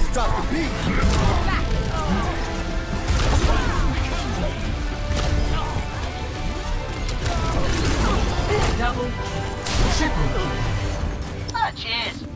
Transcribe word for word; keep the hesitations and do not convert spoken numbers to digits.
just dropped the beat. Double, triple kill. Ah, cheers.